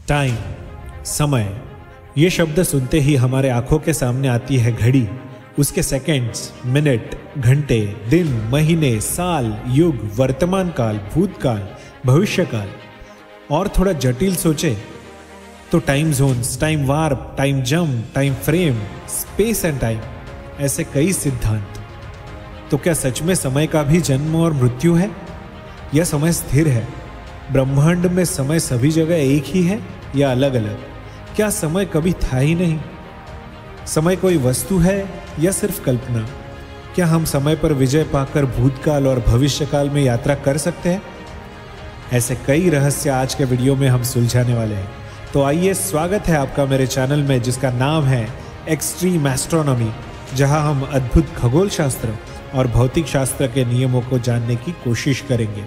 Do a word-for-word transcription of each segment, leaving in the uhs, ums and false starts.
Time, समय, ये शब्द सुनते ही हमारे आंखों के सामने आती है घड़ी, उसके सेकंड्स, मिनट, घंटे, दिन, महीने, साल, युग, वर्तमान काल, भूतकाल, भविष्यकाल। और थोड़ा जटिल सोचे तो time zones, time warp, time jump, time frame, space and time, ऐसे कई सिद्धांत। तो क्या सच में समय का भी जन्म और मृत्यु है, या समय स्थिर है? ब्रह्मांड में समय सभी जगह एक ही है या अलग अलग? क्या समय कभी था ही नहीं? समय कोई वस्तु है या सिर्फ कल्पना? क्या हम समय पर विजय पाकर भूतकाल और भविष्यकाल में यात्रा कर सकते हैं? ऐसे कई रहस्य आज के वीडियो में हम सुलझाने वाले हैं। तो आइए, स्वागत है आपका मेरे चैनल में, जिसका नाम है एक्सट्रीम एस्ट्रोनॉमी, जहां हम अद्भुत खगोल शास्त्र और भौतिक शास्त्र के नियमों को जानने की कोशिश करेंगे।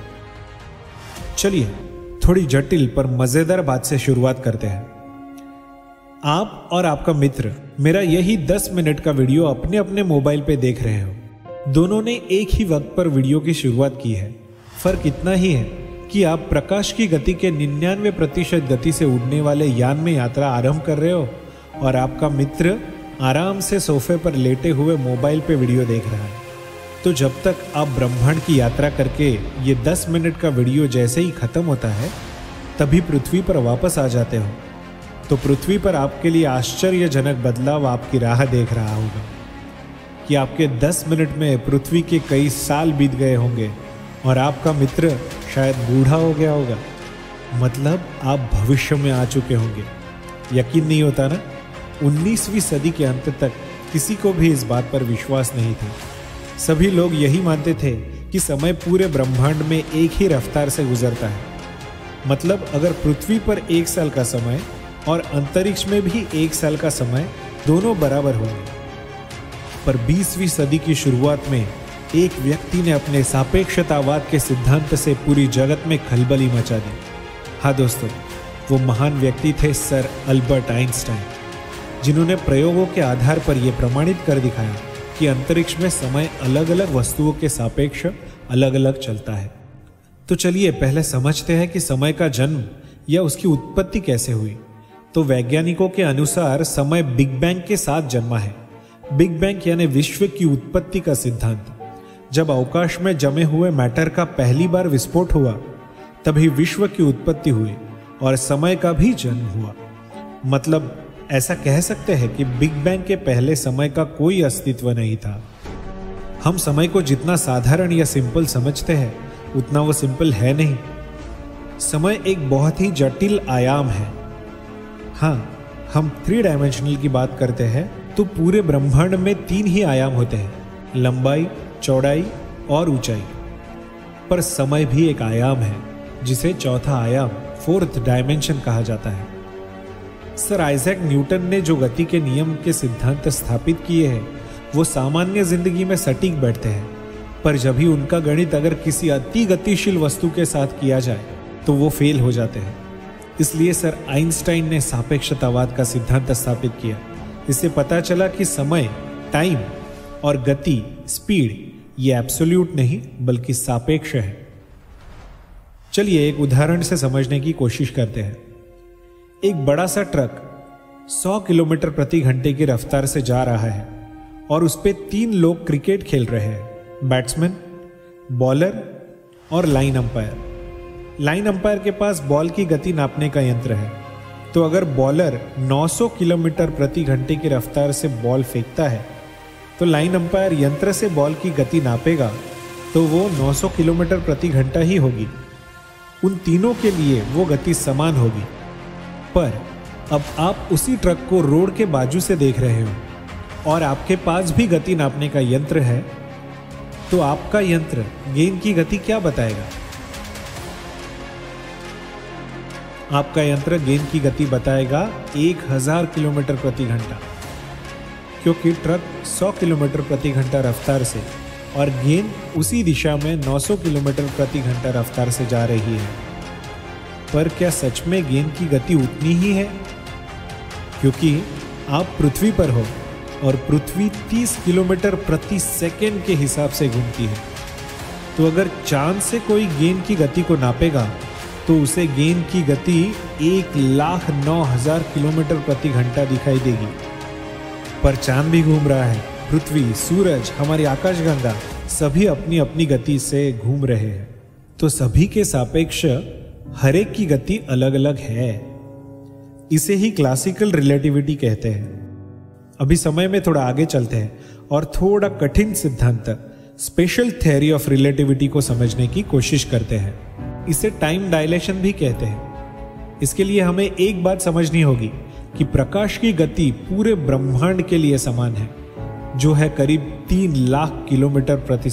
चलिए, थोड़ी जटिल पर मजेदार बात से शुरुआत करते हैं। आप और आपका मित्र मेरा यही दस मिनट का वीडियो अपने अपने मोबाइल पे देख रहे हो। दोनों ने एक ही वक्त पर वीडियो की शुरुआत की है। फर्क इतना ही है कि आप प्रकाश की गति के निन्यानवे प्रतिशत गति से उड़ने वाले यान में यात्रा आरंभ कर रहे हो और आपका मित्र आराम से सोफे पर लेटे हुए मोबाइल पे वीडियो देख रहा है। तो जब तक आप ब्रह्मांड की यात्रा करके ये दस मिनट का वीडियो जैसे ही खत्म होता है, तभी पृथ्वी पर वापस आ जाते हो, तो पृथ्वी पर आपके लिए आश्चर्यजनक बदलाव आपकी राह देख रहा होगा कि आपके दस मिनट में पृथ्वी के कई साल बीत गए होंगे और आपका मित्र शायद बूढ़ा हो गया होगा। मतलब आप भविष्य में आ चुके होंगे। यकीन नहीं होता ना? उन्नीसवीं सदी के अंत तक किसी को भी इस बात पर विश्वास नहीं था। सभी लोग यही मानते थे कि समय पूरे ब्रह्मांड में एक ही रफ्तार से गुजरता है। मतलब अगर पृथ्वी पर एक साल का समय और अंतरिक्ष में भी एक साल का समय दोनों बराबर होंगे। पर बीसवीं सदी की शुरुआत में एक व्यक्ति ने अपने सापेक्षतावाद के सिद्धांत से पूरी जगत में खलबली मचा दी। हाँ दोस्तों, वो महान व्यक्ति थे सर अल्बर्ट आइंस्टाइन, जिन्होंने प्रयोगों के आधार पर यह प्रमाणित कर दिखाया कि अंतरिक्ष में समय अलग अलग वस्तुओं के सापेक्ष अलग अलग चलता है। तो चलिए पहले समझते हैं कि समय का जन्म या उसकी उत्पत्ति कैसे हुई। तो वैज्ञानिकों के अनुसार समय बिग बैंग के साथ जन्मा है। बिग बैंग यानी विश्व की उत्पत्ति का सिद्धांत। जब अवकाश में जमे हुए मैटर का पहली बार विस्फोट हुआ, तभी विश्व की उत्पत्ति हुई और समय का भी जन्म हुआ। मतलब ऐसा कह सकते हैं कि बिग बैंग के पहले समय का कोई अस्तित्व नहीं था। हम समय को जितना साधारण या सिंपल समझते हैं, उतना वो सिंपल है नहीं। समय एक बहुत ही जटिल आयाम है। हाँ, हम थ्री डायमेंशनल की बात करते हैं तो पूरे ब्रह्मांड में तीन ही आयाम होते हैं, लंबाई, चौड़ाई और ऊंचाई। पर समय भी एक आयाम है, जिसे चौथा आयाम, फोर्थ डायमेंशन कहा जाता है। सर आइजैक न्यूटन ने जो गति के नियम के सिद्धांत स्थापित किए हैं, वो सामान्य जिंदगी में सटीक बैठते हैं, पर जब भी उनका गणित अगर किसी अति गतिशील वस्तु के साथ किया जाए तो वो फेल हो जाते हैं। इसलिए सर आइंस्टाइन ने सापेक्षतावाद का सिद्धांत स्थापित किया। इससे पता चला कि समय, टाइम और गति, स्पीड, ये एब्सोल्यूट नहीं बल्कि सापेक्ष है। चलिए एक उदाहरण से समझने की कोशिश करते हैं। एक बड़ा सा ट्रक सौ किलोमीटर प्रति घंटे की रफ्तार से जा रहा है और उस पे तीन लोग क्रिकेट खेल रहे हैं, बैट्समैन, बॉलर और लाइन अंपायर। लाइन अंपायर के पास बॉल की गति नापने का यंत्र है। तो अगर बॉलर नौ सौ किलोमीटर प्रति घंटे की रफ्तार से बॉल फेंकता है, तो लाइन अंपायर यंत्र से बॉल की गति नापेगा तो वो नौ सौ किलोमीटर प्रति घंटा ही होगी। उन तीनों के लिए वो गति समान होगी। पर अब आप उसी ट्रक को रोड के बाजू से देख रहे हो और आपके पास भी गति नापने का यंत्र है, तो आपका यंत्र गेंद की गति क्या बताएगा? आपका यंत्र गेंद की गति बताएगा एक हजार किलोमीटर प्रति घंटा, क्योंकि ट्रक सौ किलोमीटर प्रति घंटा रफ्तार से और गेंद उसी दिशा में नौ सौ किलोमीटर प्रति घंटा रफ्तार से जा रही है। पर क्या सच में गेंद की गति उतनी ही है? क्योंकि आप पृथ्वी पर हो और पृथ्वी तीस किलोमीटर प्रति सेकंड के हिसाब से घूमती है। तो अगर चांद से कोई गेंद की गति को नापेगा तो उसे गेंद की गति एक लाख नौ हजार किलोमीटर प्रति घंटा दिखाई देगी। पर चांद भी घूम रहा है, पृथ्वी, सूरज, हमारी आकाशगंगा सभी अपनी अपनी गति से घूम रहे हैं। तो सभी के सापेक्ष हर एक की गति अलग अलग है। इसे ही क्लासिकल रिलेटिविटी कहते हैं। अभी समय में थोड़ा आगे चलते हैं और थोड़ा कठिन सिद्धांत स्पेशल थ्योरी ऑफ रिलेटिविटी को समझने की कोशिश करते हैं। इसे टाइम डायलेशन भी कहते हैं। इसके लिए हमें एक बात समझनी होगी कि प्रकाश की गति पूरे ब्रह्मांड के लिए समान है, जो है करीब तीन लाख किलोमीटर प्रति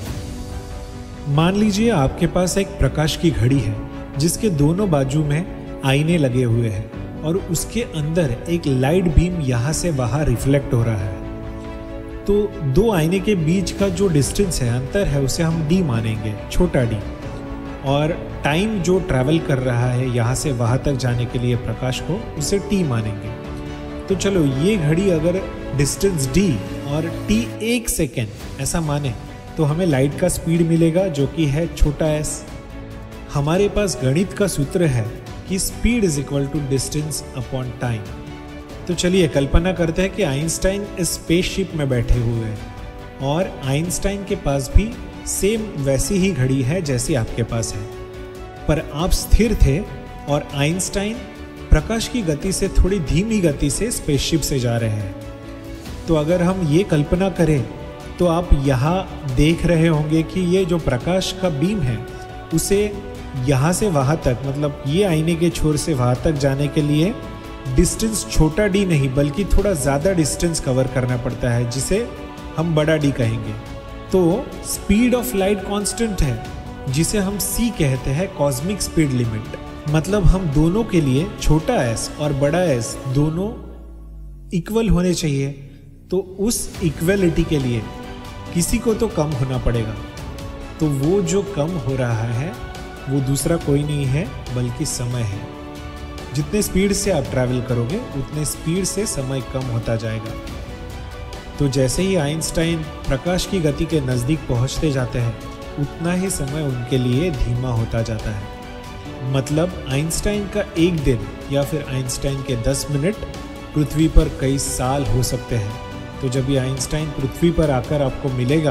सेकंड। मान लीजिए आपके पास एक प्रकाश की घड़ी है जिसके दोनों बाजू में आईने लगे हुए हैं और उसके अंदर एक लाइट बीम यहां से वहां रिफ्लेक्ट हो रहा है। तो दो आईने के बीच का जो डिस्टेंस है, अंतर है, उसे हम डी मानेंगे, छोटा डी। और टाइम जो ट्रैवल कर रहा है यहाँ से वहाँ तक जाने के लिए प्रकाश को, उसे टी मानेंगे। तो चलो ये घड़ी अगर डिस्टेंस डी और टी एक सेकेंड ऐसा माने तो हमें लाइट का स्पीड मिलेगा जो कि है छोटा एस। हमारे पास गणित का सूत्र है कि speed is equal to distance upon time. तो चलिए कल्पना करते हैं कि आइंस्टाइन इस स्पेसशिप में बैठे हुए हैं और आइंस्टाइन के पास भी सेम वैसी ही घड़ी है जैसी आपके पास है, पर आप स्थिर थे और आइंस्टाइन प्रकाश की गति से थोड़ी धीमी गति से स्पेसशिप से जा रहे हैं। तो अगर हम ये कल्पना करें तो आप यहाँ देख रहे होंगे कि ये जो प्रकाश का बीम है उसे यहाँ से वहाँ तक, मतलब ये आईने के छोर से वहाँ तक जाने के लिए डिस्टेंस छोटा डी नहीं बल्कि थोड़ा ज़्यादा डिस्टेंस कवर करना पड़ता है, जिसे हम बड़ा डी कहेंगे। तो स्पीड ऑफ लाइट कांस्टेंट है जिसे हम c कहते हैं, कॉस्मिक स्पीड लिमिट। मतलब हम दोनों के लिए छोटा s और बड़ा S दोनों इक्वल होने चाहिए। तो उस इक्वलिटी के लिए किसी को तो कम होना पड़ेगा। तो वो जो कम हो रहा है वो दूसरा कोई नहीं है बल्कि समय है। जितने स्पीड से आप ट्रैवल करोगे उतने स्पीड से समय कम होता जाएगा। तो जैसे ही आइंस्टाइन प्रकाश की गति के नज़दीक पहुंचते जाते हैं उतना ही समय उनके लिए धीमा होता जाता है। मतलब आइंस्टाइन का एक दिन या फिर आइंस्टाइन के दस मिनट पृथ्वी पर कई साल हो सकते हैं। तो जब ये आइंस्टाइन पृथ्वी पर आकर आपको मिलेगा,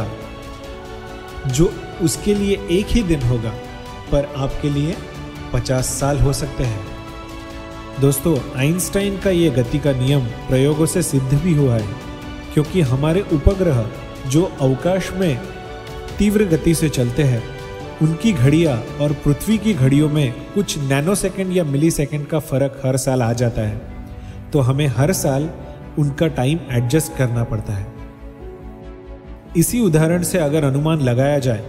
जो उसके लिए एक ही दिन होगा पर आपके लिए पचास साल हो सकते हैं। दोस्तों, आइंस्टाइन का ये गति का नियम प्रयोगों से सिद्ध भी हुआ है, क्योंकि हमारे उपग्रह जो अवकाश में तीव्र गति से चलते हैं उनकी घड़ियां और पृथ्वी की घड़ियों में कुछ नैनो सेकंड या मिली सेकंड का फर्क हर साल आ जाता है। तो हमें हर साल उनका टाइम एडजस्ट करना पड़ता है। इसी उदाहरण से अगर अनुमान लगाया जाए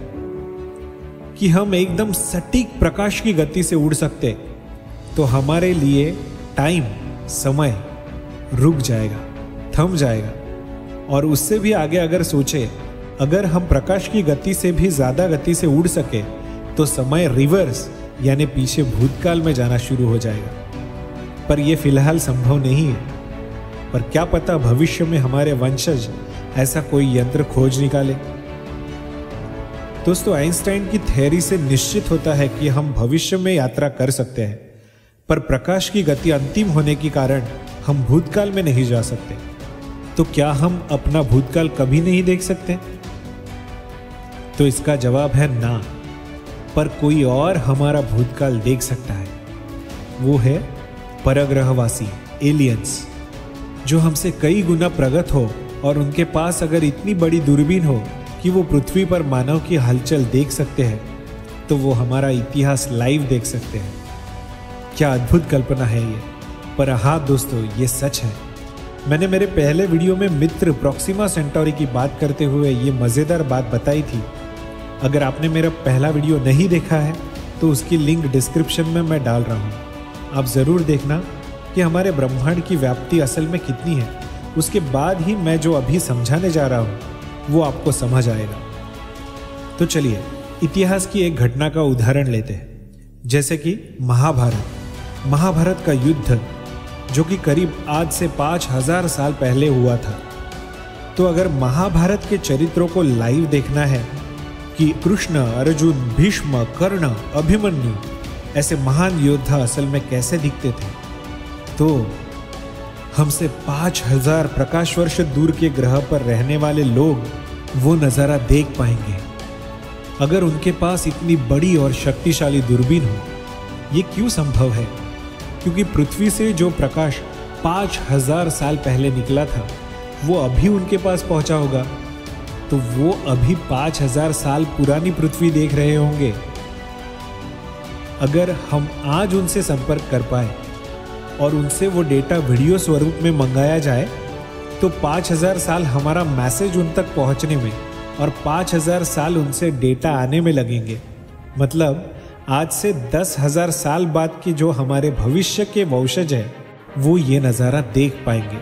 कि हम एकदम सटीक प्रकाश की गति से उड़ सकते, तो हमारे लिए टाइम, समय रुक जाएगा, थम जाएगा। और उससे भी आगे अगर सोचे, अगर हम प्रकाश की गति से भी ज्यादा गति से उड़ सके तो समय रिवर्स यानी पीछे भूतकाल में जाना शुरू हो जाएगा। पर यह फिलहाल संभव नहीं है, पर क्या पता भविष्य में हमारे वंशज ऐसा कोई यंत्र खोज निकाले। दोस्तों, आइंस्टाइन की थ्योरी से निश्चित होता है कि हम भविष्य में यात्रा कर सकते हैं, पर प्रकाश की गति अंतिम होने के कारण हम भूतकाल में नहीं जा सकते। तो क्या हम अपना भूतकाल कभी नहीं देख सकते? तो इसका जवाब है ना, पर कोई और हमारा भूतकाल देख सकता है। वो है परग्रहवासी, एलियंस, जो हमसे कई गुना प्रगत हो और उनके पास अगर इतनी बड़ी दूरबीन हो कि वो पृथ्वी पर मानव की हलचल देख सकते हैं, तो वो हमारा इतिहास लाइव देख सकते हैं। क्या अद्भुत कल्पना है ये। पर हाँ दोस्तों, ये सच है। मैंने मेरे पहले वीडियो में मित्र प्रॉक्सिमा सेंटोरी की बात करते हुए ये मज़ेदार बात बताई थी। अगर आपने मेरा पहला वीडियो नहीं देखा है तो उसकी लिंक डिस्क्रिप्शन में मैं डाल रहा हूँ। आप ज़रूर देखना कि हमारे ब्रह्मांड की व्याप्ति असल में कितनी है। उसके बाद ही मैं जो अभी समझाने जा रहा हूँ वो आपको समझ आएगा। तो चलिए इतिहास की एक घटना का उदाहरण लेते हैं, जैसे कि महाभारत। महाभारत का युद्ध जो कि करीब आज से पाँच हजार साल पहले हुआ था। तो अगर महाभारत के चरित्रों को लाइव देखना है कि कृष्ण, अर्जुन, भीष्म, कर्ण, अभिमन्यु ऐसे महान योद्धा असल में कैसे दिखते थे, तो हमसे पांच हजार प्रकाश वर्ष दूर के ग्रह पर रहने वाले लोग वो नज़ारा देख पाएंगे। अगर उनके पास इतनी बड़ी और शक्तिशाली दूरबीन हो, ये क्यों संभव है? क्योंकि पृथ्वी से जो प्रकाश पांच हजार साल पहले निकला था वो अभी उनके पास पहुंचा होगा, तो वो अभी पांच हजार साल पुरानी पृथ्वी देख रहे होंगे। अगर हम आज उनसे संपर्क कर पाए और उनसे वो डेटा वीडियो स्वरूप में मंगाया जाए, तो पांच हजार साल हमारा मैसेज उन तक पहुंचने में और पांच हजार साल उनसे डेटा आने में लगेंगे। मतलब आज से दस हजार साल बाद की जो हमारे भविष्य के वंशज है वो ये नज़ारा देख पाएंगे।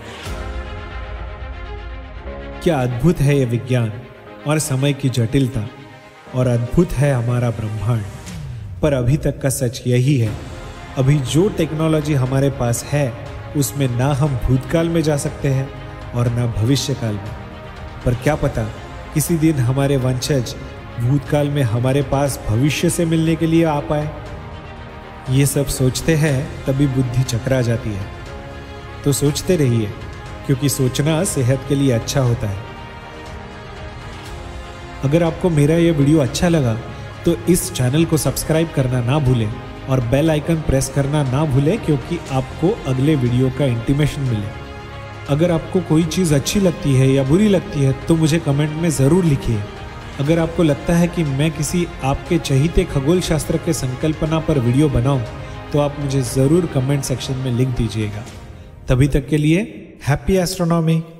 क्या अद्भुत है ये विज्ञान और समय की जटिलता, और अद्भुत है हमारा ब्रह्मांड। पर अभी तक का सच यही है, अभी जो टेक्नोलॉजी हमारे पास है उसमें ना हम भूतकाल में जा सकते हैं और ना भविष्य काल में। पर क्या पता किसी दिन हमारे वंशज भूतकाल में हमारे पास भविष्य से मिलने के लिए आ पाए। ये सब सोचते हैं तभी बुद्धि चकरा जाती है। तो सोचते रहिए, क्योंकि सोचना सेहत के लिए अच्छा होता है। अगर आपको मेरा ये वीडियो अच्छा लगा तो इस चैनल को सब्सक्राइब करना ना भूलें और बेल आइकन प्रेस करना ना भूलें, क्योंकि आपको अगले वीडियो का इंटीमेशन मिले। अगर आपको कोई चीज़ अच्छी लगती है या बुरी लगती है तो मुझे कमेंट में ज़रूर लिखिए। अगर आपको लगता है कि मैं किसी आपके चहीते खगोल शास्त्र के संकल्पना पर वीडियो बनाऊं, तो आप मुझे ज़रूर कमेंट सेक्शन में लिख दीजिएगा। तभी तक के लिए हैप्पी एस्ट्रोनॉमी।